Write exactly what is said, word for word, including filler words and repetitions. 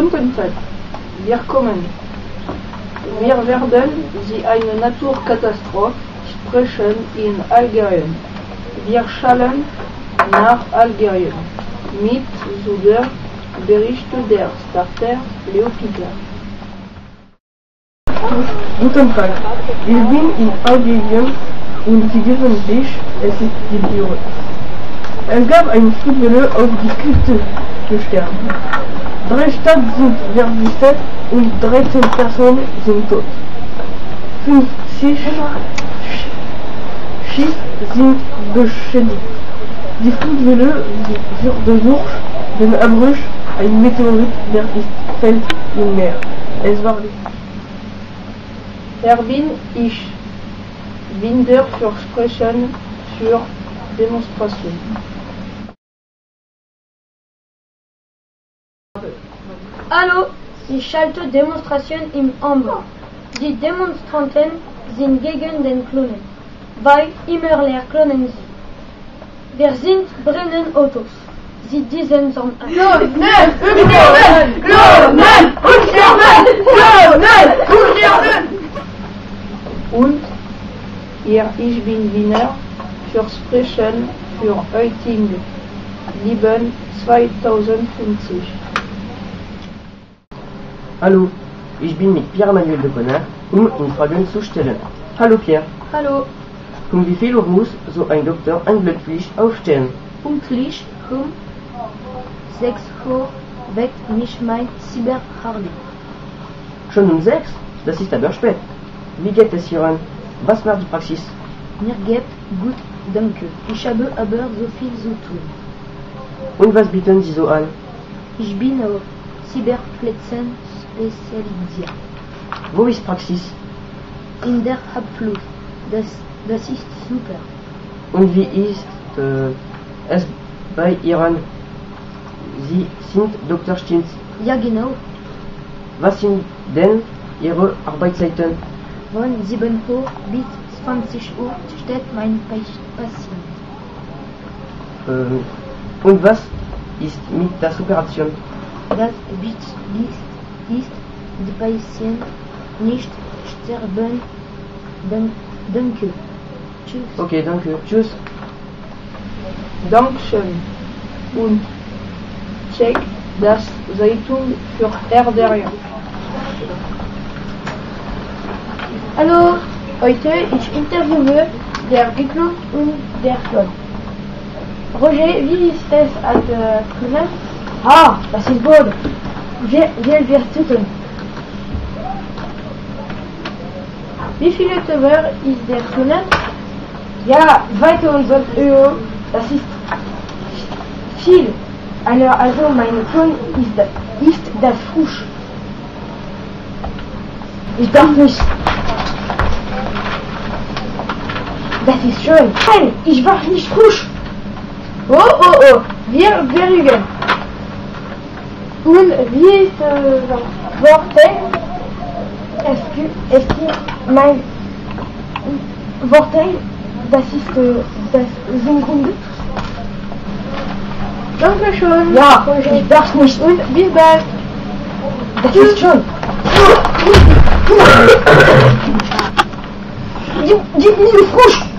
Guten Tag, wir kommen. Wir werden Sie eine Naturkatastrophe sprechen in Algerien. Wir schallen nach Algerien mit zu der Bericht der Starter Leopika. Guten Tag, ich bin in Algerien und Sie dürfen sich, es ist die Büro. Es gab eine Flugwelle auf die Küste gestern. Drei Städte sind verwüstet und dreizehn Personen sind tot. fünfzig Schiffe sind beschädigt. Die Flugwelle wurde durch den Abriss ein Meteorit, der ist fällt im Meer. Es war Er bin ich, bin der Versprechen für Demonstration. Hallo, ich schalte Demonstration im Hamburg. Die Demonstranten sind gegen den Klonen, weil immer leer klonen sie. Wir sind brennen Autos. Sie diesen Song an. Klonen! Klonen! Klonen! Und sterben! Klonen! Und sterben! Und ihr, ich bin Wiener, Versprechen für Euting, Lieben zweitausendfünfzig. Hallo, ich bin mit Pierre Manuel de Conner, um ihn Fragen zu stellen. Hallo Pierre. Hallo. Um wie viel Uhr muss so ein Doktor angeblich aufstehen? Pünktlich um sechs Uhr weckt mich mein Cyber-Hardy. Schon um sechs? Das ist aber spät. Wie geht es hier an? Was macht die Praxis? Mir geht gut, danke. Ich habe aber so viel zu tun. Und was bieten Sie so an? Ich bin auf Cyberplätzen spezialisiert. Wo ist Praxis? In der Abfluss. Das, das ist super. Und wie ist äh, es bei Ihren? Sie sind Doktor Stinz. Ja, genau. Was sind denn Ihre Arbeitszeiten? Von sieben Uhr bis zwanzig Uhr steht mein Patient. Äh, und was ist mit der Operation? Das Wichtigste ist, die Patienten nicht sterben. Dan danke. Tschüss. Okay, danke. Tschüss. Dankeschön. Und check das Zeitung für Erderien. Hallo, heute ich interviewe der Geklon und der Klon. Roger, wie ist es als äh, Klonen? Ah, das ist gut. Wir, wir, wir tun. Wie viele Teuer ist der Klonen? Ja, zweitausend Euro. Das ist viel. Also mein Klon ist, ist das frisch. Ich darf nicht. Das ist schön. Nein, ich war nicht frisch. Oh, oh, oh. Wir beruhigen. Und wie ist äh, Worte? Es gibt mein Worte, das ist äh, das sind Gründe. Dankeschön. Ja, ich darf nicht. Und bis bald. Das ist schön. Gib mir frisch.